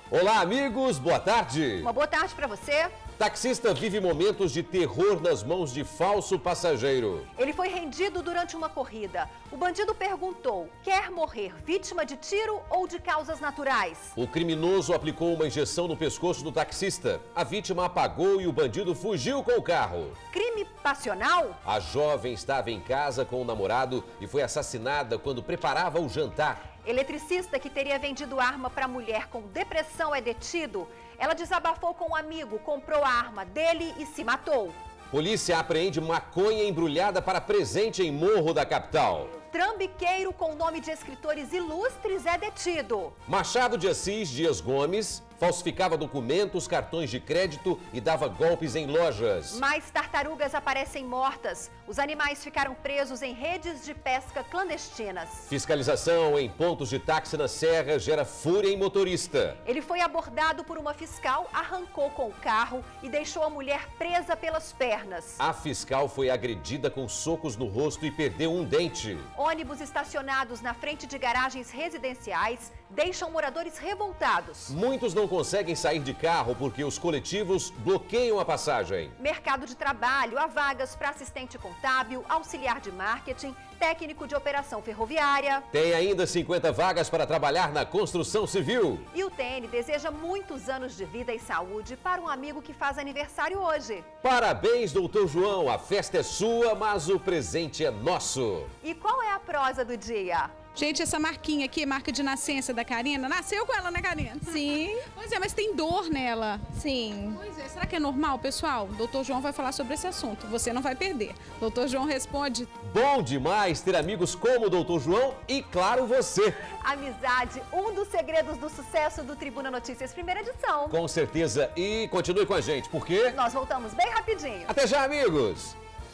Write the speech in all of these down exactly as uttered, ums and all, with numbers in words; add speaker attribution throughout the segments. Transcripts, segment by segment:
Speaker 1: Olá, amigos, boa tarde.
Speaker 2: Uma boa tarde para você.
Speaker 1: Taxista vive momentos de terror nas mãos de falso passageiro.
Speaker 2: Ele foi rendido durante uma corrida. O bandido perguntou: quer morrer vítima de tiro ou de causas naturais?
Speaker 1: O criminoso aplicou uma injeção no pescoço do taxista. A vítima apagou e o bandido fugiu com o carro.
Speaker 2: Crime passional?
Speaker 1: A jovem estava em casa com o namorado e foi assassinada quando preparava o jantar.
Speaker 2: Eletricista que teria vendido arma para mulher com depressão é detido. Ela desabafou com um amigo, comprou a arma dele e se matou.
Speaker 1: Polícia apreende maconha embrulhada para presente em Morro da capital.
Speaker 2: Trambiqueiro com nome de escritores ilustres é detido.
Speaker 1: Machado de Assis Dias Gomes falsificava documentos, cartões de crédito e dava golpes em lojas.
Speaker 2: Mais tartarugas aparecem mortas. Os animais ficaram presos em redes de pesca clandestinas.
Speaker 1: Fiscalização em pontos de táxi na Serra gera fúria em motorista.
Speaker 2: Ele foi abordado por uma fiscal, arrancou com o carro e deixou a mulher presa pelas pernas.
Speaker 1: A fiscal foi agredida com socos no rosto e perdeu um dente.
Speaker 2: Ônibus estacionados na frente de garagens residenciais deixam moradores revoltados.
Speaker 1: Muitos não conseguem sair de carro porque os coletivos bloqueiam a passagem.
Speaker 2: Mercado de trabalho, há vagas para assistente contábil, auxiliar de marketing, técnico de operação ferroviária.
Speaker 1: Tem ainda cinquenta vagas para trabalhar na construção civil.
Speaker 2: E o T N deseja muitos anos de vida e saúde para um amigo que faz aniversário hoje.
Speaker 1: Parabéns, doutor João. A festa é sua, mas o presente é nosso.
Speaker 2: E qual é a prosa do dia?
Speaker 3: Gente, essa marquinha aqui, marca de nascença da Karina, nasceu com ela, né, Karina?
Speaker 4: Sim.
Speaker 3: Pois é, mas tem dor nela.
Speaker 4: Sim.
Speaker 3: Pois é, será que é normal, pessoal? doutor João vai falar sobre esse assunto, você não vai perder. doutor João responde.
Speaker 1: Bom demais ter amigos como o doutor João e, claro, você.
Speaker 2: Amizade, um dos segredos do sucesso do Tribuna Notícias, primeira edição.
Speaker 1: Com certeza. E continue com a gente, porque...
Speaker 2: nós voltamos bem rapidinho.
Speaker 1: Até já, amigos!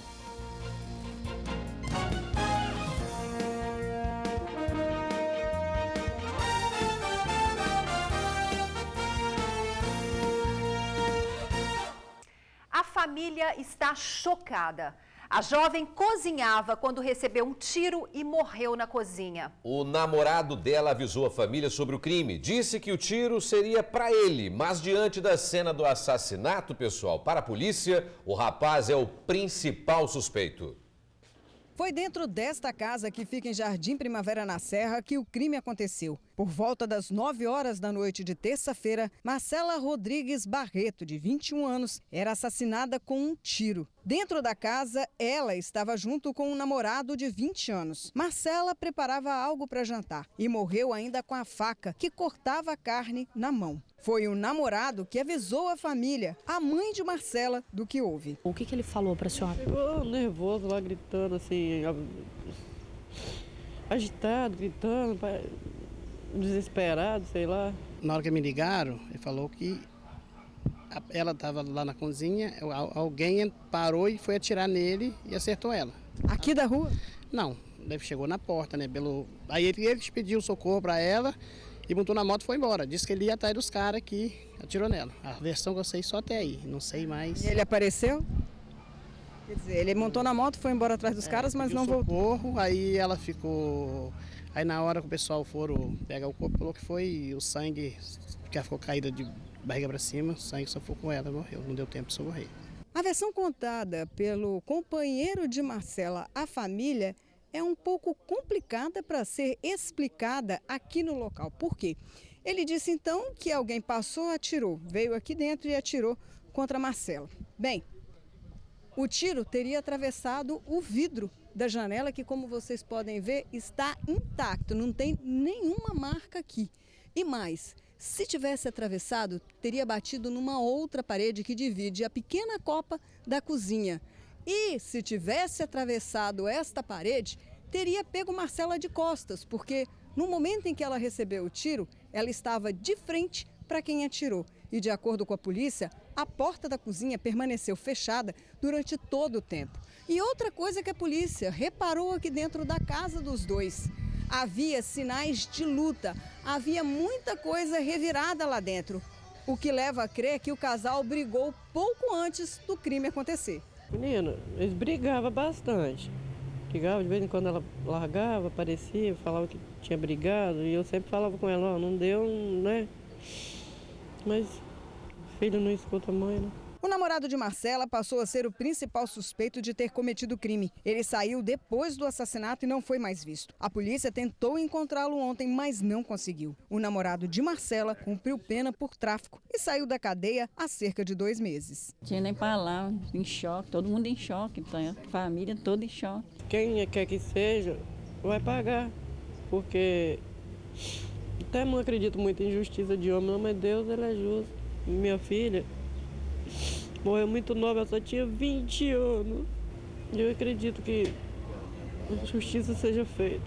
Speaker 2: A família está chocada. A jovem cozinhava quando recebeu um tiro e morreu na cozinha.
Speaker 1: O namorado dela avisou a família sobre o crime. Disse que o tiro seria para ele, mas diante da cena do assassinato, pessoal, para a polícia, o rapaz é o principal suspeito.
Speaker 5: Foi dentro desta casa, que fica em Jardim Primavera na Serra, que o crime aconteceu. Por volta das nove horas da noite de terça-feira, Marcela Rodrigues Barreto, de vinte e um anos, era assassinada com um tiro. Dentro da casa, ela estava junto com um namorado de vinte anos. Marcela preparava algo para jantar e morreu ainda com a faca que cortava a carne na mão. Foi o namorado que avisou a família, a mãe de Marcela, do que houve.
Speaker 4: O que, que ele falou para a senhora?
Speaker 6: Ficou nervoso lá, gritando assim, agitado, gritando, desesperado, sei lá.
Speaker 7: Na hora que me ligaram, ele falou que ela estava lá na cozinha, alguém parou e foi atirar nele e acertou ela.
Speaker 5: Aqui da rua?
Speaker 7: Não, deve chegou na porta, né? Pelo... Aí ele, ele pediu socorro para ela e montou na moto e foi embora. Disse que ele ia atrás dos caras que atirou nela. A versão que eu sei só até aí, não sei mais.
Speaker 5: E ele apareceu? Quer dizer, ele montou na moto, foi embora atrás dos é, caras, mas não
Speaker 7: socorro,
Speaker 5: voltou.
Speaker 7: Aí ela ficou... Aí na hora que o pessoal foram pegar o corpo, falou que foi o sangue, que ela ficou caída de barriga para cima, o sangue só foi com ela, morreu, não deu tempo de socorrer.
Speaker 5: A versão contada pelo companheiro de Marcela à família é um pouco complicada para ser explicada aqui no local. Por quê? Ele disse então que alguém passou, atirou, veio aqui dentro e atirou contra Marcela. Bem, o tiro teria atravessado o vidro da janela, que, como vocês podem ver, está intacto, não tem nenhuma marca aqui. E mais, se tivesse atravessado, teria batido numa outra parede que divide a pequena copa da cozinha. E se tivesse atravessado esta parede, teria pego Marcela de costas, porque no momento em que ela recebeu o tiro, ela estava de frente para quem atirou. E, de acordo com a polícia, a porta da cozinha permaneceu fechada durante todo o tempo. E outra coisa que a polícia reparou aqui dentro da casa dos dois: havia sinais de luta, havia muita coisa revirada lá dentro, o que leva a crer que o casal brigou pouco antes do crime acontecer.
Speaker 6: Menina, eles brigavam bastante. Brigavam, de vez em quando ela largava, aparecia, falava que tinha brigado, e eu sempre falava com ela, ó, não deu, né? Mas o filho não escuta a mãe, né?
Speaker 5: O namorado de Marcela passou a ser o principal suspeito de ter cometido o crime. Ele saiu depois do assassinato e não foi mais visto. A polícia tentou encontrá-lo ontem, mas não conseguiu. O namorado de Marcela cumpriu pena por tráfico e saiu da cadeia há cerca de dois meses.
Speaker 4: Tinha nem palavra, em choque, todo mundo em choque, então, a família toda em choque.
Speaker 6: Quem quer que seja, vai pagar, porque até não acredito muito em justiça de homem, não, mas Deus, ele é justo. Minha filha morreu muito nova, ela só tinha vinte anos. E eu acredito que a justiça seja feita.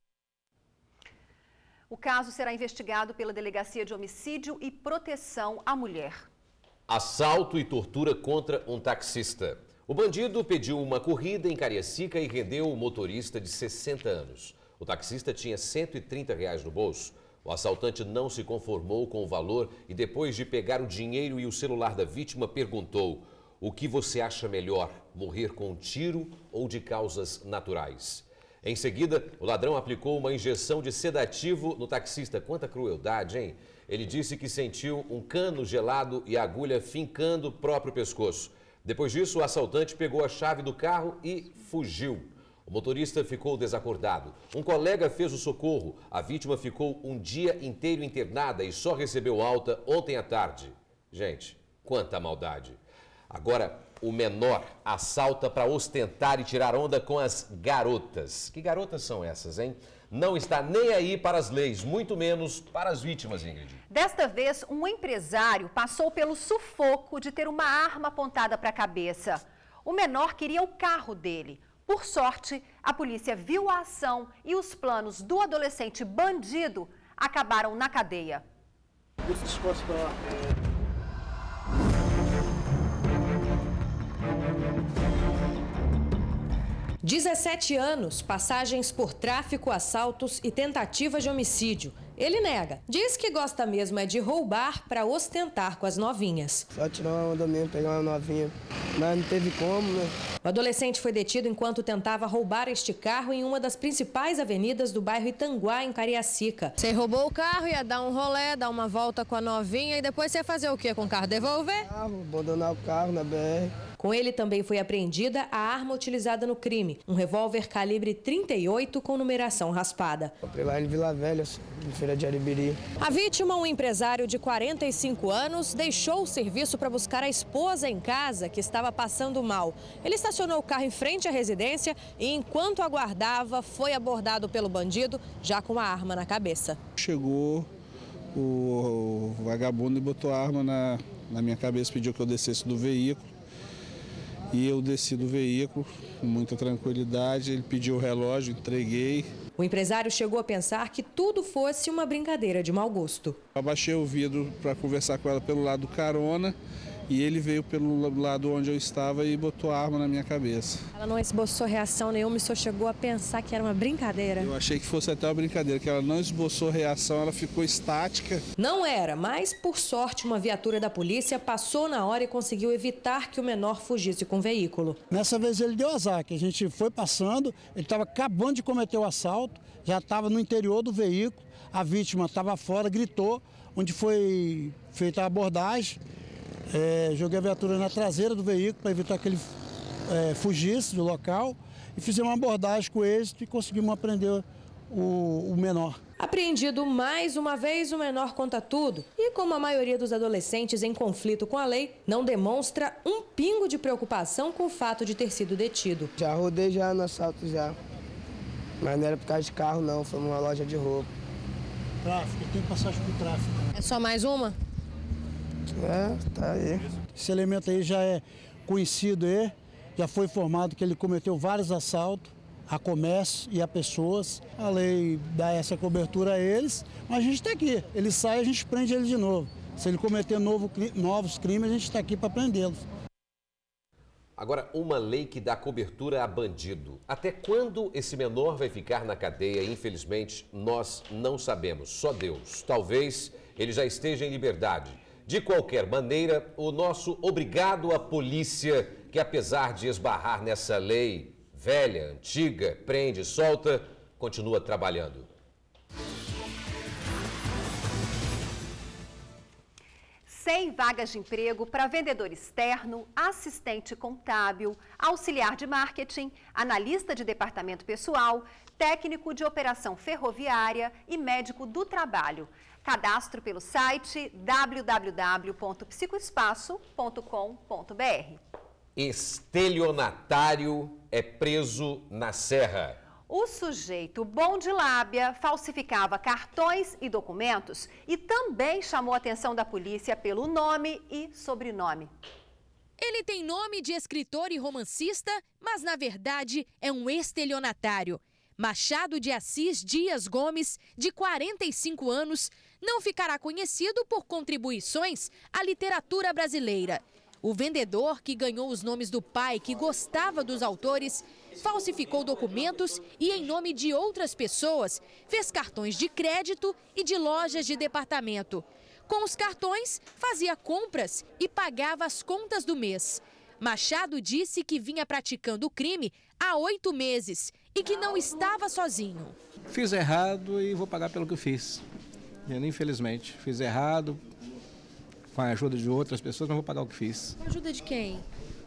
Speaker 2: O caso será investigado pela Delegacia de Homicídio e Proteção à Mulher.
Speaker 1: Assalto e tortura contra um taxista. O bandido pediu uma corrida em Cariacica e rendeu o motorista de sessenta anos. O taxista tinha cento e trinta reais no bolso. O assaltante não se conformou com o valor e, depois de pegar o dinheiro e o celular da vítima, perguntou: o que você acha melhor, morrer com um tiro ou de causas naturais? Em seguida, o ladrão aplicou uma injeção de sedativo no taxista. Quanta crueldade, hein? Ele disse que sentiu um cano gelado e a agulha fincando o próprio pescoço. Depois disso, o assaltante pegou a chave do carro e fugiu. O motorista ficou desacordado. Um colega fez o socorro. A vítima ficou um dia inteiro internada e só recebeu alta ontem à tarde. Gente, quanta maldade. Agora, o menor assalta para ostentar e tirar onda com as garotas. Que garotas são essas, hein? Não está nem aí para as leis, muito menos para as vítimas, Ingrid.
Speaker 2: Desta vez, um empresário passou pelo sufoco de ter uma arma apontada para a cabeça. O menor queria o carro dele. Por sorte, a polícia viu a ação e os planos do adolescente bandido acabaram na cadeia.
Speaker 8: dezessete anos, passagens por tráfico, assaltos e tentativa de homicídio. Ele nega. Diz que gosta mesmo é de roubar para ostentar com as novinhas.
Speaker 9: Só tirar uma onda mesmo, pegar uma novinha. Mas não teve como, né?
Speaker 8: O adolescente foi detido enquanto tentava roubar este carro em uma das principais avenidas do bairro Itanguá, em Cariacica.
Speaker 10: Você roubou o carro, ia dar um rolê, dar uma volta com a novinha e depois você ia fazer o quê com o carro? Devolver?
Speaker 9: Carro, abandonar o carro na B R.
Speaker 8: Com ele também foi apreendida a arma utilizada no crime, um revólver calibre trinta e oito com numeração raspada.
Speaker 9: Comprei lá em Vila Velha, em Feira de Aribiri.
Speaker 8: A vítima, um empresário de quarenta e cinco anos, deixou o serviço para buscar a esposa em casa, que estava passando mal. Ele estacionou o carro em frente à residência e, enquanto aguardava, foi abordado pelo bandido, já com a arma na cabeça.
Speaker 11: Chegou o, o vagabundo e botou a arma na, na minha cabeça, pediu que eu descesse do veículo. E eu desci do veículo com muita tranquilidade, ele pediu o relógio, entreguei.
Speaker 8: O empresário chegou a pensar que tudo fosse uma brincadeira de mau gosto.
Speaker 11: Eu abaixei o vidro para conversar com ela pelo lado do carona e ele veio pelo lado onde eu estava e botou a arma na minha cabeça.
Speaker 8: Ela não esboçou reação nenhuma e só chegou a pensar que era uma brincadeira.
Speaker 11: Eu achei que fosse até uma brincadeira, que ela não esboçou reação, ela ficou estática.
Speaker 8: Não era, mas por sorte uma viatura da polícia passou na hora e conseguiu evitar que o menor fugisse com o veículo.
Speaker 12: Nessa vez ele deu azar, que a gente foi passando, ele estava acabando de cometer o assalto, já estava no interior do veículo, a vítima estava fora, gritou, onde foi feita a abordagem. É, joguei a viatura na traseira do veículo para evitar que ele é, fugisse do local e fizemos uma abordagem com êxito e conseguimos apreender o, o menor.
Speaker 8: Apreendido mais uma vez, o menor conta tudo. E como a maioria dos adolescentes em conflito com a lei, não demonstra um pingo de preocupação com o fato de ter sido detido.
Speaker 9: Já rodei já no assalto já, mas não era por causa de carro não, foi numa loja de roupa.
Speaker 12: Tráfico, tem passagem por tráfico.
Speaker 10: É só mais uma?
Speaker 9: É, tá aí.
Speaker 12: Esse elemento aí já é conhecido aí, já foi informado que ele cometeu vários assaltos a comércio e a pessoas. A lei dá essa cobertura a eles, mas a gente está aqui. Ele sai, a gente prende ele de novo. Se ele cometer novo, novos crimes, a gente está aqui para prendê-los.
Speaker 1: Agora, uma lei que dá cobertura a bandido. Até quando esse menor vai ficar na cadeia? Infelizmente, nós não sabemos. Só Deus. Talvez ele já esteja em liberdade. De qualquer maneira, o nosso obrigado à polícia, que apesar de esbarrar nessa lei velha, antiga, prende e solta, continua trabalhando.
Speaker 2: cem vagas de emprego para vendedor externo, assistente contábil, auxiliar de marketing, analista de departamento pessoal, técnico de operação ferroviária e médico do trabalho. Cadastro pelo site w w w ponto psicoespaço ponto com ponto b r.
Speaker 1: Estelionatário é preso na Serra.
Speaker 2: O sujeito bom de lábia falsificava cartões e documentos e também chamou a atenção da polícia pelo nome e sobrenome.
Speaker 8: Ele tem nome de escritor e romancista, mas na verdade é um estelionatário. Machado de Assis Dias Gomes, de quarenta e cinco anos, não ficará conhecido por contribuições à literatura brasileira. O vendedor, que ganhou os nomes do pai que gostava dos autores, falsificou documentos e, em nome de outras pessoas, fez cartões de crédito e de lojas de departamento. Com os cartões, fazia compras e pagava as contas do mês. Machado disse que vinha praticando o crime há oito meses e que não estava sozinho.
Speaker 13: Fiz errado e vou pagar pelo que eu fiz. Infelizmente, fiz errado com a ajuda de outras pessoas, mas vou pagar o que fiz.
Speaker 8: Com a ajuda de quem?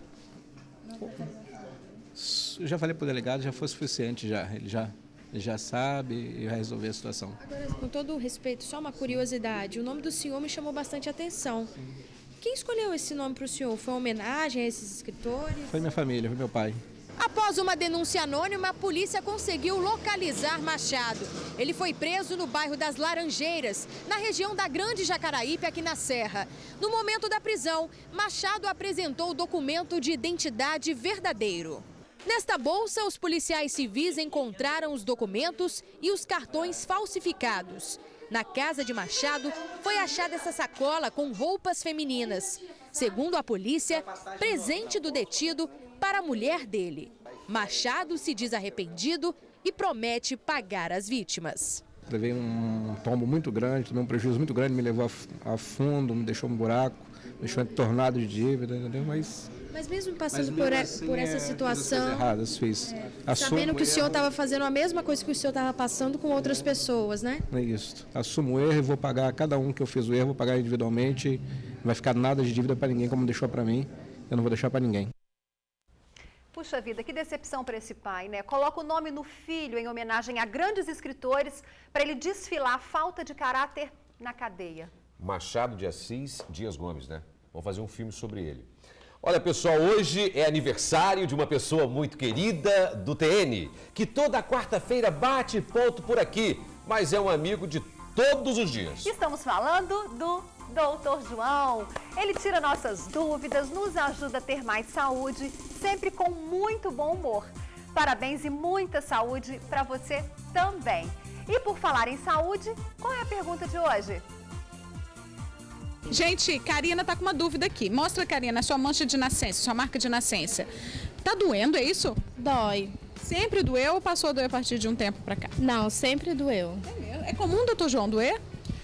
Speaker 13: Eu já falei para o delegado, já foi suficiente já. Ele já, ele já sabe e vai resolver a situação.
Speaker 8: Agora, com todo o respeito, só uma curiosidade. O nome do senhor me chamou bastante atenção. Quem escolheu esse nome para o senhor? Foi uma homenagem a esses escritores?
Speaker 13: Foi minha família, foi meu pai.
Speaker 8: Após uma denúncia anônima, a polícia conseguiu localizar Machado. Ele foi preso no bairro das Laranjeiras, na região da Grande Jacaraípe, aqui na Serra. No momento da prisão, Machado apresentou o documento de identidade verdadeiro. Nesta bolsa, os policiais civis encontraram os documentos e os cartões falsificados. Na casa de Machado, foi achada essa sacola com roupas femininas. Segundo a polícia, presente do detido para a mulher dele. Machado se diz arrependido e promete pagar as vítimas.
Speaker 13: Levei um tombo muito grande, tomei um prejuízo muito grande, me levou a fundo, me deixou um buraco, me deixou tornado de dívida, entendeu? Mas...
Speaker 8: Mas mesmo passando mas mesmo por, assim, por essa é, situação,
Speaker 13: erradas, fiz.
Speaker 8: É, sabendo que o senhor estava fazendo a mesma coisa que o senhor estava passando com outras pessoas, né?
Speaker 13: É isso. Assumo o erro e vou pagar cada um que eu fiz o erro, vou pagar individualmente. Não vai ficar nada de dívida para ninguém, como deixou para mim. Eu não vou deixar para ninguém.
Speaker 2: Puxa vida, que decepção para esse pai, né? Coloca o nome no filho em homenagem a grandes escritores para ele desfilar a falta de caráter na cadeia.
Speaker 1: Machado de Assis Dias Gomes, né? Vamos fazer um filme sobre ele. Olha, pessoal, hoje é aniversário de uma pessoa muito querida do T N, que toda quarta-feira bate ponto por aqui, mas é um amigo de todos os dias.
Speaker 2: Estamos falando do doutor João. Ele tira nossas dúvidas, nos ajuda a ter mais saúde, sempre com muito bom humor. Parabéns e muita saúde para você também. E por falar em saúde, qual é a pergunta de hoje?
Speaker 3: Gente, Karina tá com uma dúvida aqui. Mostra, Karina, a sua mancha de nascença, sua marca de nascença. Tá doendo, é isso?
Speaker 14: Dói.
Speaker 3: Sempre doeu ou passou a doer a partir de um tempo pra cá?
Speaker 14: Não, sempre doeu.
Speaker 3: É, é comum, doutor João, doer?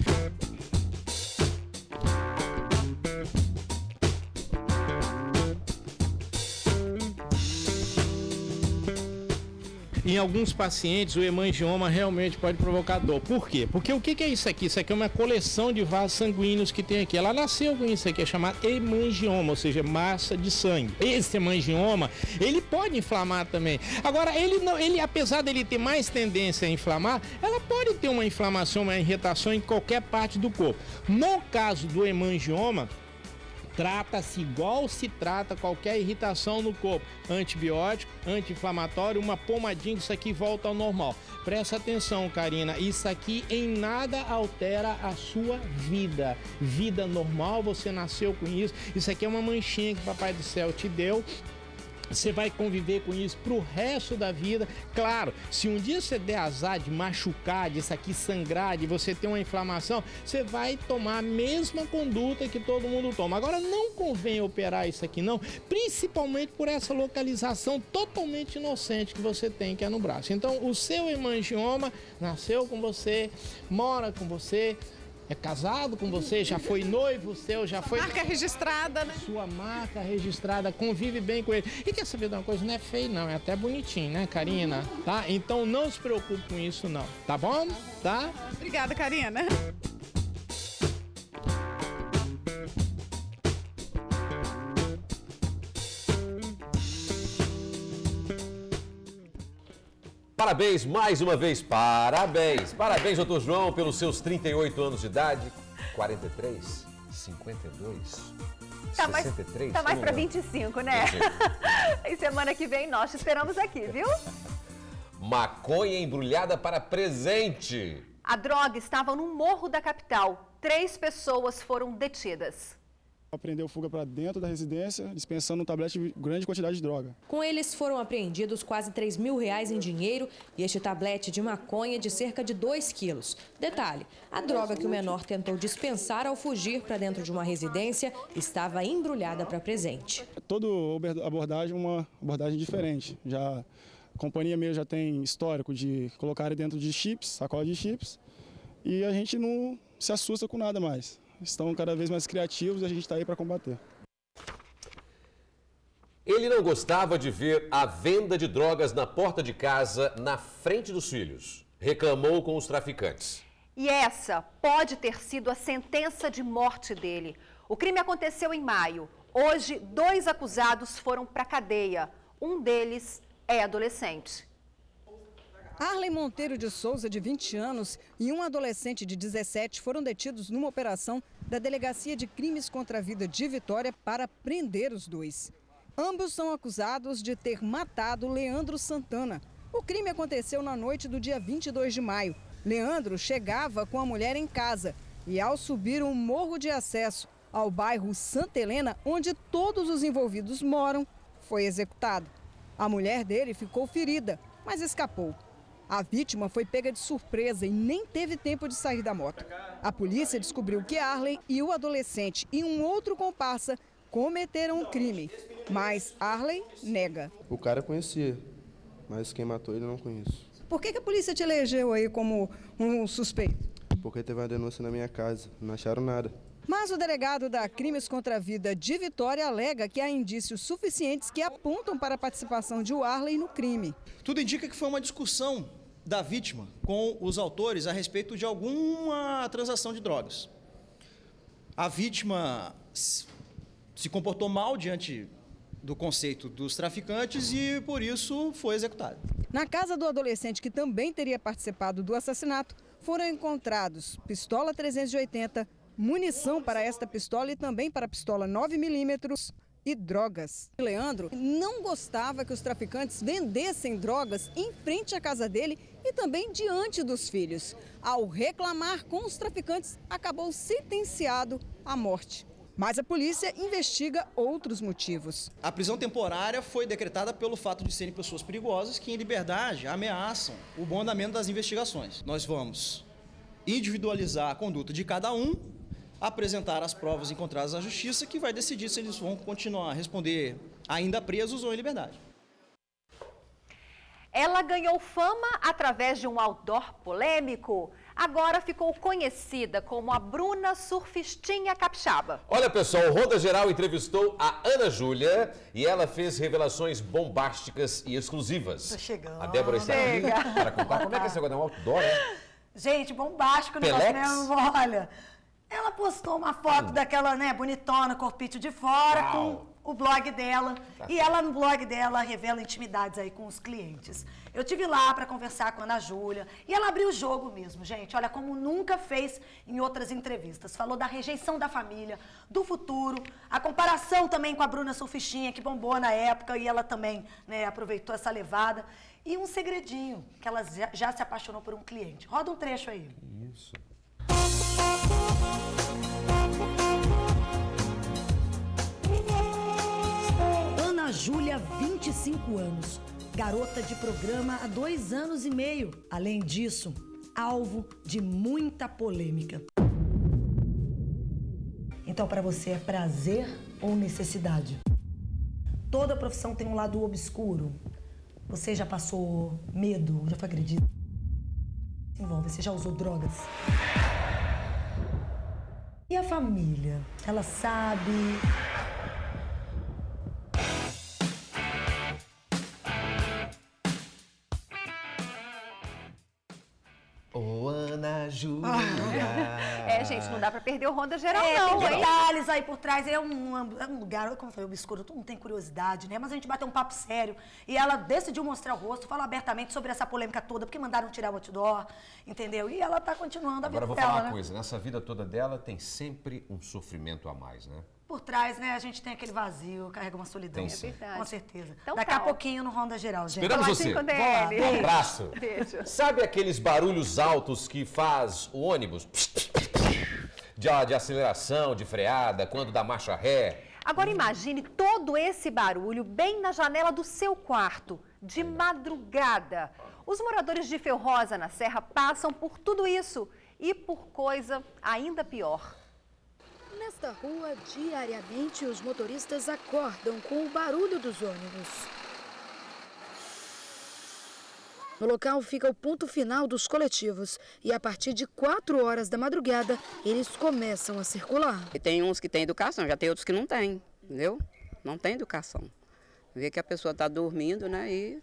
Speaker 15: Em alguns pacientes, o hemangioma realmente pode provocar dor. Por quê? Porque o que é isso aqui? Isso aqui é uma coleção de vasos sanguíneos que tem aqui. Ela nasceu com isso aqui, é chamado hemangioma, ou seja, massa de sangue. Esse hemangioma, ele pode inflamar também. Agora, ele não, ele, apesar dele ter mais tendência a inflamar, ela pode ter uma inflamação, uma irritação em qualquer parte do corpo. No caso do hemangioma, trata-se igual se trata qualquer irritação no corpo. Antibiótico, anti-inflamatório, uma pomadinha, isso aqui volta ao normal. Presta atenção, Karina, isso aqui em nada altera a sua vida. Vida normal, você nasceu com isso. Isso aqui é uma manchinha que o Papai do Céu te deu. Você vai conviver com isso pro resto da vida. Claro, se um dia você der azar de machucar, de isso aqui sangrar, de você ter uma inflamação, você vai tomar a mesma conduta que todo mundo toma. Agora, não convém operar isso aqui não, principalmente por essa localização totalmente inocente que você tem, que é no braço. Então, o seu hemangioma nasceu com você, mora com você, é casado com você, já foi noivo seu, já foi...
Speaker 3: Marca registrada, né?
Speaker 15: Sua marca registrada, convive bem com ele. E quer saber de uma coisa? Não é feio não, é até bonitinho, né, Karina? Tá? Então não se preocupe com isso não, tá bom? Tá?
Speaker 3: Obrigada, Karina.
Speaker 1: parabéns mais uma vez, parabéns. Parabéns, doutor João, pelos seus trinta e oito anos de idade. quarenta e três, cinquenta e dois,
Speaker 2: tá mais,
Speaker 1: sessenta e três.
Speaker 2: Tá mais para vinte e cinco, né? E semana que vem nós te esperamos aqui, viu?
Speaker 1: Maconha embrulhada para presente.
Speaker 2: A droga estava no morro da capital. Três pessoas foram detidas.
Speaker 16: Apreendeu fuga para dentro da residência, dispensando um tablete de grande quantidade de droga.
Speaker 8: Com eles foram apreendidos quase três mil reais em dinheiro e este tablete de maconha de cerca de dois quilos. Detalhe, a droga que o menor tentou dispensar ao fugir para dentro de uma residência estava embrulhada para presente.
Speaker 16: Toda abordagem uma abordagem diferente. Já, a companhia mesmo já tem histórico de colocar dentro de chips, sacola de chips, e a gente não se assusta com nada mais. Estão cada vez mais criativos e a gente está aí para combater.
Speaker 1: Ele não gostava de ver a venda de drogas na porta de casa, na frente dos filhos. Reclamou com os traficantes.
Speaker 2: E essa pode ter sido a sentença de morte dele. O crime aconteceu em maio. Hoje, dois acusados foram para a cadeia. Um deles é adolescente.
Speaker 5: Arlen Monteiro de Souza, de vinte anos, e um adolescente de dezessete foram detidos numa operação da Delegacia de Crimes contra a Vida de Vitória para prender os dois. Ambos são acusados de ter matado Leandro Santana. O crime aconteceu na noite do dia vinte e dois de maio. Leandro chegava com a mulher em casa e, ao subir um morro de acesso ao bairro Santa Helena, onde todos os envolvidos moram, foi executado. A mulher dele ficou ferida, mas escapou. A vítima foi pega de surpresa e nem teve tempo de sair da moto. A polícia descobriu que Arlen e o adolescente e um outro comparsa cometeram um crime, mas Arlen nega.
Speaker 17: O cara conhecia, mas quem matou ele eu não conheço.
Speaker 5: Por que que a polícia te elegeu aí como um suspeito?
Speaker 17: Porque teve uma denúncia na minha casa, não acharam nada.
Speaker 5: Mas o delegado da Crimes contra a Vida de Vitória alega que há indícios suficientes que apontam para a participação de Arlen no crime.
Speaker 18: Tudo indica que foi uma discussão da vítima com os autores a respeito de alguma transação de drogas. A vítima se comportou mal diante do conceito dos traficantes e, por isso, foi executada.
Speaker 5: Na casa do adolescente, que também teria participado do assassinato, foram encontrados pistola trezentos e oitenta, munição para esta pistola e também para a pistola nove milímetros e drogas. Leandro não gostava que os traficantes vendessem drogas em frente à casa dele e também diante dos filhos. Ao reclamar com os traficantes, acabou sentenciado à morte. Mas a polícia investiga outros motivos.
Speaker 18: A prisão temporária foi decretada pelo fato de serem pessoas perigosas que, em liberdade, ameaçam o bom andamento das investigações. Nós vamos individualizar a conduta de cada um, apresentar as provas encontradas à justiça, que vai decidir se eles vão continuar a responder ainda presos ou em liberdade.
Speaker 2: Ela ganhou fama através de um outdoor polêmico. Agora ficou conhecida como a Bruna Surfistinha Capixaba.
Speaker 1: Olha, pessoal, o Ronda Geral entrevistou a Ana Júlia e ela fez revelações bombásticas e exclusivas.
Speaker 19: Tô chegando.
Speaker 1: A Débora está aqui para contar como é que é esse negócio de um outdoor, né?
Speaker 19: Gente, bombástico o negócio mesmo. Olha, ela postou uma foto hum. daquela, né, bonitona, corpite de fora, Uau. com o blog dela. Tá e certo. Ela, no blog dela, revela intimidades aí com os clientes. Eu tive lá para conversar com a Ana Júlia e ela abriu o jogo mesmo, gente. Olha, como nunca fez em outras entrevistas. Falou da rejeição da família, do futuro, a comparação também com a Bruna Surfistinha, que bombou na época e ela também, né, aproveitou essa levada. E um segredinho, que ela já, já se apaixonou por um cliente. Roda um trecho aí.
Speaker 1: Isso.
Speaker 19: Ana Júlia, vinte e cinco anos. Garota de programa há dois anos e meio. Além disso, alvo de muita polêmica. Então, para você, é prazer ou necessidade? Toda profissão tem um lado obscuro. Você já passou medo? Já foi agredido? Se envolve, você já usou drogas? E a família? Ela sabe...
Speaker 1: Ô, Ana Júlia.
Speaker 2: É, gente, não dá para perder o Ronda Geral,
Speaker 19: é,
Speaker 2: não,
Speaker 19: tem
Speaker 2: hein?
Speaker 19: detalhes aí por trás. É um, é um lugar, como eu falei, obscuro, todo mundo tem curiosidade, né? Mas a gente bateu um papo sério. E ela decidiu mostrar o rosto, falar abertamente sobre essa polêmica toda, porque mandaram tirar o outdoor, entendeu? E ela tá continuando a vida
Speaker 1: Agora eu vou
Speaker 19: dela,
Speaker 1: falar
Speaker 19: né?
Speaker 1: uma coisa, nessa vida toda dela tem sempre um sofrimento a mais, né?
Speaker 19: Por trás, né, a gente tem aquele vazio, carrega uma solidão.
Speaker 1: Tem sim.
Speaker 19: É verdade. Com certeza.
Speaker 2: Então,
Speaker 19: Daqui
Speaker 2: tá,
Speaker 19: a pouquinho no Ronda Geral, gente.
Speaker 1: Esperamos você.
Speaker 2: Com
Speaker 1: Vou lá.
Speaker 2: dele.
Speaker 1: Um abraço.
Speaker 2: Beijo.
Speaker 1: Sabe aqueles barulhos altos que faz o ônibus? De, de aceleração, de freada, quando dá marcha ré?
Speaker 2: Agora imagine todo esse barulho bem na janela do seu quarto, de madrugada. Os moradores de Ferrosa, na Serra, passam por tudo isso e por coisa ainda pior.
Speaker 20: Nesta rua, diariamente, os motoristas acordam com o barulho dos ônibus. No local fica o ponto final dos coletivos e a partir de quatro horas da madrugada, eles começam a circular.
Speaker 21: E tem uns que têm educação, já tem outros que não têm, entendeu? Não tem educação. Vê que a pessoa está dormindo, né, e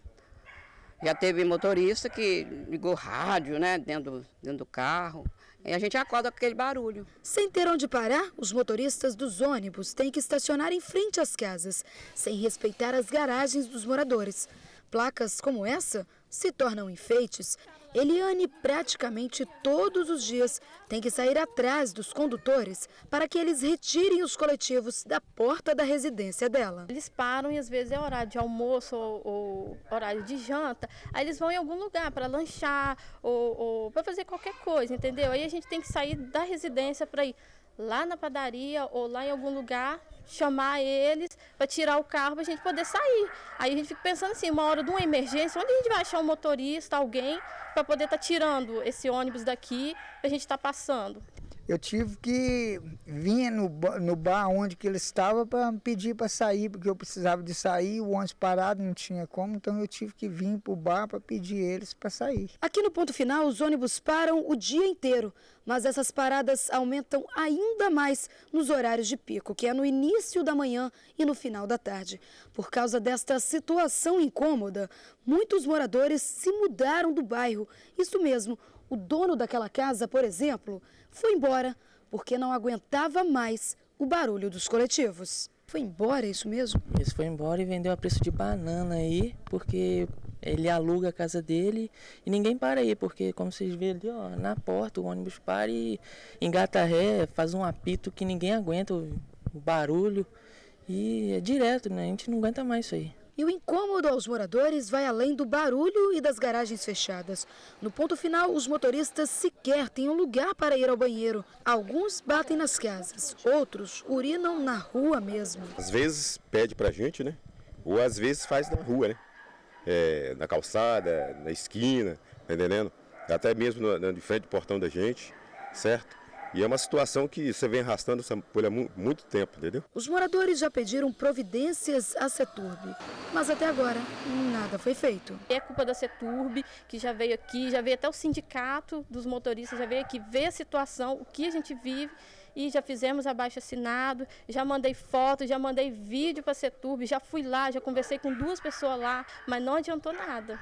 Speaker 21: já teve motorista que ligou rádio, né, dentro, dentro do carro. E a gente acorda com aquele barulho.
Speaker 20: Sem ter onde parar, os motoristas dos ônibus têm que estacionar em frente às casas, sem respeitar as garagens dos moradores. Placas como essa se tornam enfeites. Eliane, praticamente todos os dias, tem que sair atrás dos condutores para que eles retirem os coletivos da porta da residência dela.
Speaker 14: Eles param e às vezes é horário de almoço ou, ou horário de janta, aí eles vão em algum lugar para lanchar ou, ou para fazer qualquer coisa, entendeu? Aí a gente tem que sair da residência para ir lá na padaria ou lá em algum lugar, chamar eles para tirar o carro para a gente poder sair. Aí a gente fica pensando assim, uma hora de uma emergência, onde a gente vai achar um motorista, alguém, para poder estar tá tirando esse ônibus daqui, para a gente estar tá passando.
Speaker 22: Eu tive que vir no, no bar onde que ele estava para pedir para sair, porque eu precisava de sair, o ônibus parado não tinha como, então eu tive que vir para o bar para pedir eles para sair.
Speaker 20: Aqui no ponto final, os ônibus param o dia inteiro, mas essas paradas aumentam ainda mais nos horários de pico, que é no início da manhã e no final da tarde. Por causa desta situação incômoda, muitos moradores se mudaram do bairro. Isso mesmo, o dono daquela casa, por exemplo, foi embora porque não aguentava mais o barulho dos coletivos. Foi embora, é isso mesmo?
Speaker 23: Isso, foi embora e vendeu a preço de banana aí, porque ele aluga a casa dele e ninguém para aí, porque como vocês vêem ali, ó, na porta o ônibus para e engata ré, faz um apito que ninguém aguenta, o, o barulho, e é direto, né? A gente não aguenta mais isso aí.
Speaker 20: E o incômodo aos moradores vai além do barulho e das garagens fechadas. No ponto final, os motoristas sequer têm um lugar para ir ao banheiro. Alguns batem nas casas, outros urinam na rua mesmo.
Speaker 24: Às vezes pede pra gente, né? Ou às vezes faz na rua, né? É, na calçada, na esquina, tá entendendo? Até mesmo no, no, de frente do portão da gente, certo? E é uma situação que você vem arrastando por muito tempo, entendeu?
Speaker 20: Os moradores já pediram providências à Ceturb, mas até agora nada foi feito.
Speaker 14: É culpa da Ceturb, que já veio aqui, já veio até o sindicato dos motoristas, já veio aqui ver a situação, o que a gente vive, e já fizemos abaixo-assinado, já mandei foto, já mandei vídeo para a Ceturb, já fui lá, já conversei com duas pessoas lá, mas não adiantou nada.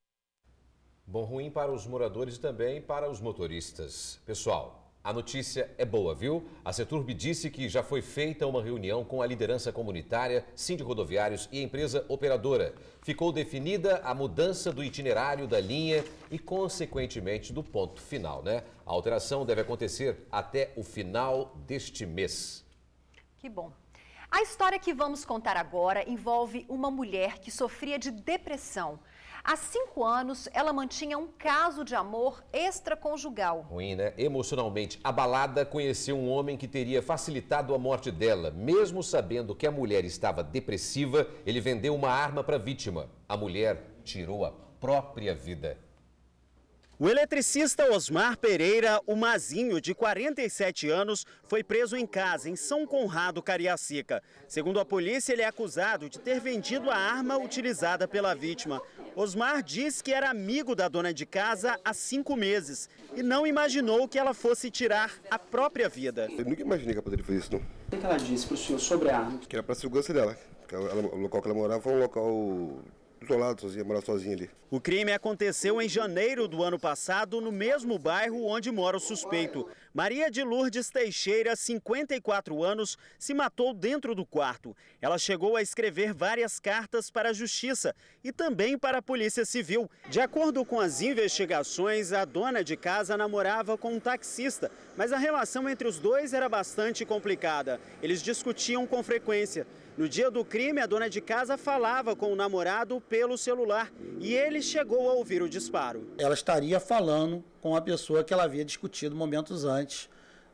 Speaker 1: Bom, ruim para os moradores e também para os motoristas. Pessoal, a notícia é boa, viu? A Ceturb disse que já foi feita uma reunião com a liderança comunitária, Sindicato Rodoviários e empresa operadora. Ficou definida a mudança do itinerário da linha e, consequentemente, do ponto final, né? A alteração deve acontecer até o final deste mês.
Speaker 2: Que bom. A história que vamos contar agora envolve uma mulher que sofria de depressão. Há cinco anos, ela mantinha um caso de amor extraconjugal.
Speaker 1: Ruim, né? Emocionalmente abalada, conheceu um homem que teria facilitado a morte dela. Mesmo sabendo que a mulher estava depressiva, ele vendeu uma arma para a vítima. A mulher tirou a própria vida.
Speaker 25: O eletricista Osmar Pereira, o Mazinho, de quarenta e sete anos, foi preso em casa, em São Conrado, Cariacica. Segundo a polícia, ele é acusado de ter vendido a arma utilizada pela vítima. Osmar diz que era amigo da dona de casa há cinco meses e não imaginou que ela fosse tirar a própria vida.
Speaker 24: Eu nunca imaginei que ela poderia fazer isso, não.
Speaker 26: O que ela disse para o senhor sobre a arma?
Speaker 24: Que era para a segurança dela. Que ela, o local que ela morava foi um local isolado, sozinha, morar sozinha ali.
Speaker 25: O crime aconteceu em janeiro do ano passado, no mesmo bairro onde mora o suspeito. Maria de Lourdes Teixeira, cinquenta e quatro anos, se matou dentro do quarto. Ela chegou a escrever várias cartas para a Justiça e também para a Polícia Civil. De acordo com as investigações, a dona de casa namorava com um taxista, mas a relação entre os dois era bastante complicada. Eles discutiam com frequência. No dia do crime, a dona de casa falava com o namorado pelo celular e ele chegou a ouvir o disparo.
Speaker 4: Ela estaria falando com a pessoa que ela havia discutido momentos antes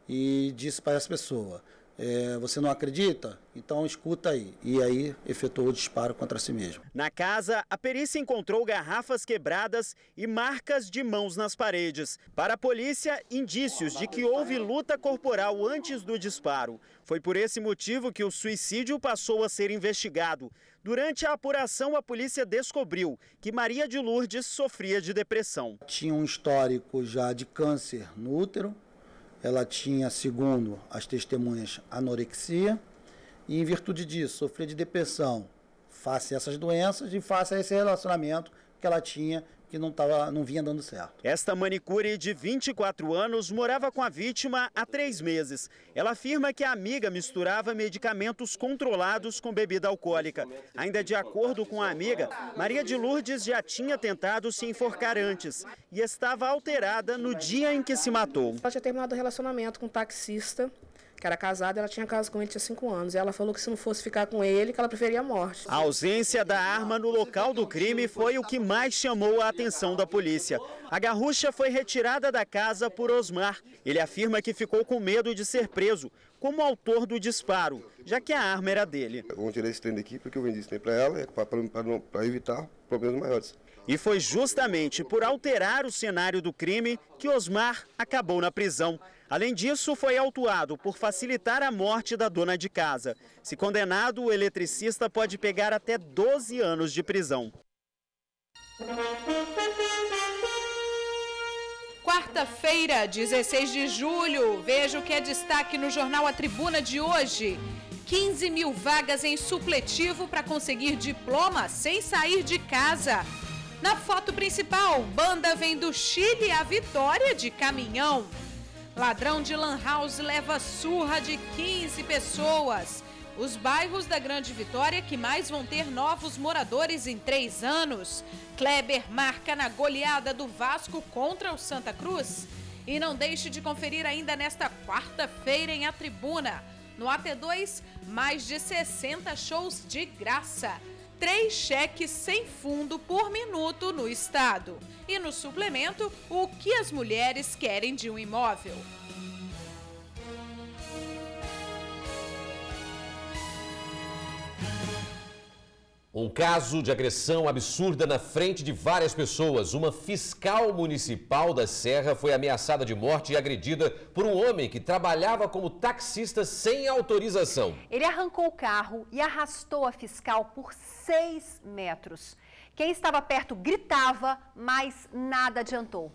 Speaker 4: e disse para essa pessoa, é, você não acredita? Então escuta aí. E aí efetuou o disparo contra si mesmo.
Speaker 25: Na casa, a perícia encontrou garrafas quebradas e marcas de mãos nas paredes. Para a polícia, indícios de que houve luta corporal antes do disparo. Foi por esse motivo que o suicídio passou a ser investigado. Durante a apuração, a polícia descobriu que Maria de Lourdes sofria de depressão.
Speaker 4: Tinha um histórico já de câncer no útero. Ela tinha, segundo as testemunhas, anorexia e, em virtude disso, sofria de depressão face a essas doenças e face a esse relacionamento que ela tinha que não, tava, não vinha dando certo.
Speaker 25: Esta manicure de vinte e quatro anos morava com a vítima há três meses. Ela afirma que a amiga misturava medicamentos controlados com bebida alcoólica. Ainda de acordo com a amiga, Maria de Lourdes já tinha tentado se enforcar antes e estava alterada no dia em que se matou.
Speaker 6: Ela tinha terminado o relacionamento com um taxista, que era casada, ela tinha casado com ele, tinha cinco anos. E ela falou que se não fosse ficar com ele, que ela preferia a morte.
Speaker 25: A ausência da arma no local do crime foi o que mais chamou a atenção da polícia. A garrucha foi retirada da casa por Osmar. Ele afirma que ficou com medo de ser preso como autor do disparo, já que a arma era dele.
Speaker 17: Eu vou tirar esse trem daqui porque eu vendi esse trem para ela, para evitar problemas maiores.
Speaker 25: E foi justamente por alterar o cenário do crime que Osmar acabou na prisão. Além disso, foi autuado por facilitar a morte da dona de casa. Se condenado, o eletricista pode pegar até doze anos de prisão.
Speaker 3: Quarta-feira, dezesseis de julho. Veja o que é destaque no jornal A Tribuna de hoje. quinze mil vagas em supletivo para conseguir diploma sem sair de casa. Na foto principal, banda vem do Chile a Vitória de caminhão. Ladrão de lan house leva surra de quinze pessoas. Os bairros da Grande Vitória que mais vão ter novos moradores em três anos. Kleber marca na goleada do Vasco contra o Santa Cruz. E não deixe de conferir ainda nesta quarta-feira em A Tribuna. No A T dois, mais de sessenta shows de graça. Três cheques sem fundo por minuto no estado. E no suplemento, o que as mulheres querem de um imóvel.
Speaker 1: Um caso de agressão absurda na frente de várias pessoas. Uma fiscal municipal da Serra foi ameaçada de morte e agredida por um homem que trabalhava como taxista sem autorização.
Speaker 2: Ele arrancou o carro e arrastou a fiscal por seis metros. Quem estava perto gritava, mas nada adiantou.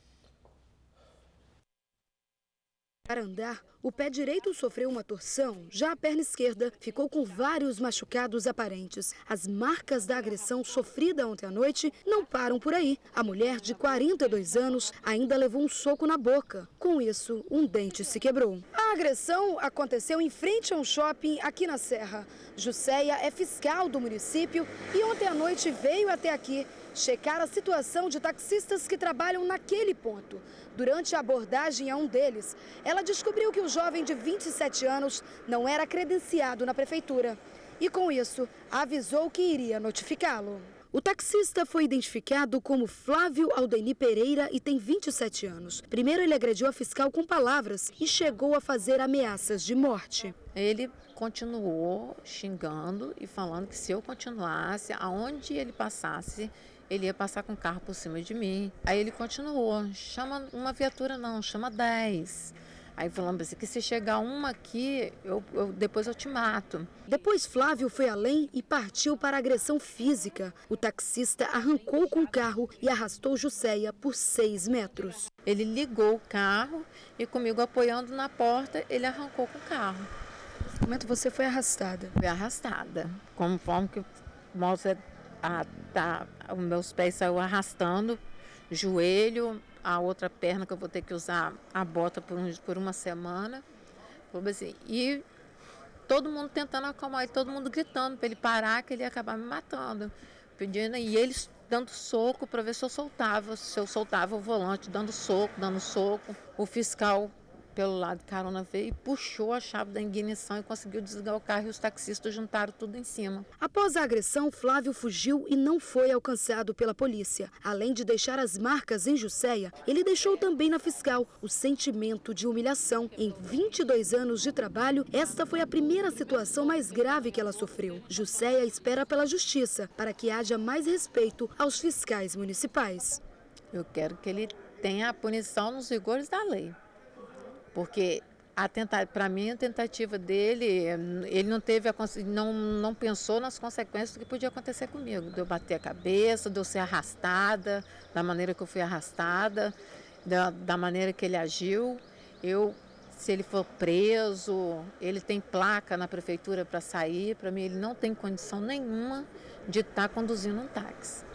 Speaker 20: Para andar, o pé direito sofreu uma torção, já a perna esquerda ficou com vários machucados aparentes. As marcas da agressão sofrida ontem à noite não param por aí. A mulher de quarenta e dois anos ainda levou um soco na boca. Com isso, um dente se quebrou. A agressão aconteceu em frente a um shopping aqui na Serra. Jusceia é fiscal do município e ontem à noite veio até aqui checar a situação de taxistas que trabalham naquele ponto. Durante a abordagem a um deles, ela descobriu que o jovem de vinte e sete anos não era credenciado na prefeitura. E com isso, avisou que iria notificá-lo. O taxista foi identificado como Flávio Aldeni Pereira e tem vinte e sete anos. Primeiro ele agrediu a fiscal com palavras e chegou a fazer ameaças de morte.
Speaker 7: Ele continuou xingando e falando que se eu continuasse, aonde ele passasse, ele ia passar com o carro por cima de mim. Aí ele continuou, chama uma viatura não, chama dez. Aí falando assim, que se chegar uma aqui, eu, eu, depois eu te mato.
Speaker 20: Depois Flávio foi além e partiu para a agressão física. O taxista arrancou com o carro e arrastou Jusceia por seis metros.
Speaker 7: Ele ligou o carro e comigo apoiando na porta, ele arrancou com o carro.
Speaker 20: Nesse momento você foi arrastada?
Speaker 7: Fui arrastada, conforme que mostra, a, tá, os meus pés saíram arrastando, joelho, a outra perna que eu vou ter que usar a bota por, um, por uma semana. Assim, e todo mundo tentando acalmar, e todo mundo gritando para ele parar, que ele ia acabar me matando. Pedindo, e eles dando soco para ver se eu soltava, se eu soltava o volante, dando soco, dando soco. O fiscal, pelo lado de carona, veio e puxou a chave da ignição e conseguiu desligar o carro, e os taxistas juntaram tudo em cima.
Speaker 20: Após a agressão, Flávio fugiu e não foi alcançado pela polícia. Além de deixar as marcas em Jusceia, ele deixou também na fiscal o sentimento de humilhação. Em vinte e dois anos de trabalho, esta foi a primeira situação mais grave que ela sofreu. Jusceia espera pela justiça para que haja mais respeito aos fiscais municipais.
Speaker 7: Eu quero que ele tenha a punição nos rigores da lei. Porque para mim a tentativa dele, ele não teve a, não, não pensou nas consequências do que podia acontecer comigo. De eu bater a cabeça, de eu ser arrastada, da maneira que eu fui arrastada, da, da maneira que ele agiu. Eu, se ele for preso, ele tem placa na prefeitura para sair, para mim ele não tem condição nenhuma de estar conduzindo um táxi.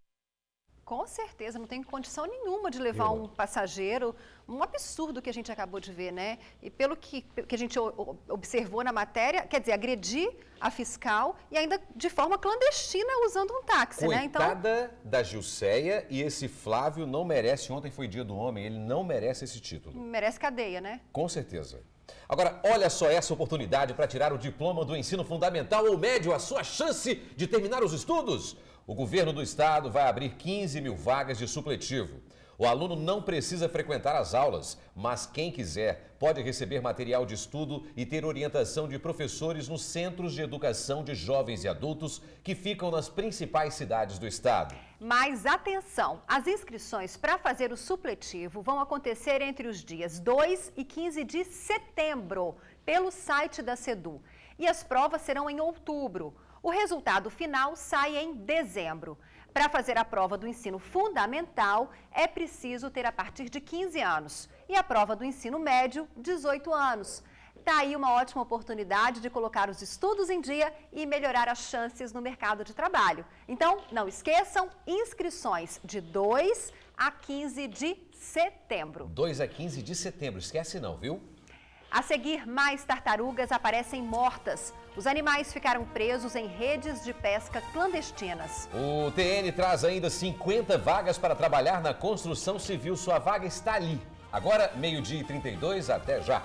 Speaker 2: Com certeza, não tem condição nenhuma de levar um passageiro, um absurdo que a gente acabou de ver, né? E pelo que, que a gente observou na matéria, quer dizer, agredir a fiscal e ainda de forma clandestina usando um táxi,
Speaker 1: Coitada,
Speaker 2: né?
Speaker 1: Então, da Jusceia, e esse Flávio não merece, ontem foi dia do homem, ele não merece esse título.
Speaker 2: Merece cadeia, né?
Speaker 1: Com certeza. Agora, olha só essa oportunidade para tirar o diploma do ensino fundamental ou médio, a sua chance de terminar os estudos. O governo do estado vai abrir quinze mil vagas de supletivo. O aluno não precisa frequentar as aulas, mas quem quiser pode receber material de estudo e ter orientação de professores nos centros de educação de jovens e adultos que ficam nas principais cidades do estado.
Speaker 2: Mas atenção, as inscrições para fazer o supletivo vão acontecer entre os dias dois e quinze de setembro, pelo site da SEDU. E as provas serão em outubro. O resultado final sai em dezembro. Para fazer a prova do ensino fundamental, é preciso ter a partir de quinze anos. E a prova do ensino médio, dezoito anos. Está aí uma ótima oportunidade de colocar os estudos em dia e melhorar as chances no mercado de trabalho. Então, não esqueçam, inscrições de dois a quinze de setembro.
Speaker 1: dois a quinze de setembro, esquece não, viu?
Speaker 2: A seguir, mais tartarugas aparecem mortas. Os animais ficaram presos em redes de pesca clandestinas.
Speaker 1: O T N traz ainda cinquenta vagas para trabalhar na construção civil. Sua vaga está ali. Agora, meio-dia e trinta e dois, até já.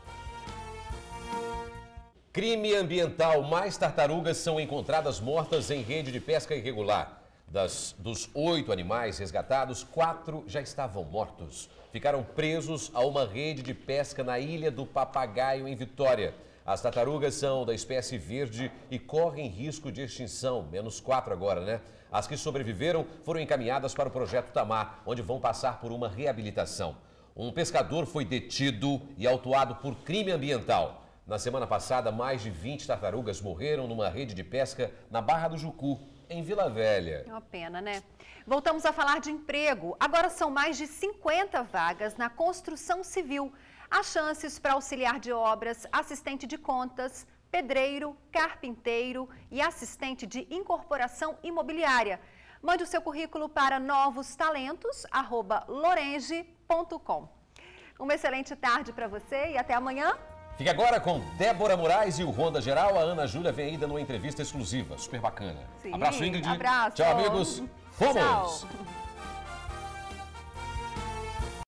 Speaker 1: Crime ambiental. Mais tartarugas são encontradas mortas em rede de pesca irregular. Das, dos oito animais resgatados, quatro já estavam mortos. Ficaram presos a uma rede de pesca na Ilha do Papagaio, em Vitória. As tartarugas são da espécie verde e correm risco de extinção, menos quatro agora, né? As que sobreviveram foram encaminhadas para o Projeto Tamar, onde vão passar por uma reabilitação. Um pescador foi detido e autuado por crime ambiental. Na semana passada, mais de vinte tartarugas morreram numa rede de pesca na Barra do Jucu, em Vila Velha.
Speaker 2: É uma pena, né? Voltamos a falar de emprego. Agora são mais de cinquenta vagas na construção civil. Há chances para auxiliar de obras, assistente de contas, pedreiro, carpinteiro e assistente de incorporação imobiliária. Mande o seu currículo para novos talentos arroba lorange ponto com. Uma excelente tarde para você e até amanhã.
Speaker 1: Fique agora com Débora Moraes e o Ronda Geral. A Ana Júlia vem ainda numa entrevista exclusiva, super bacana.
Speaker 2: Sim,
Speaker 1: abraço, Ingrid.
Speaker 2: Abraço.
Speaker 1: Tchau, amigos. Fomos!
Speaker 2: Tchau.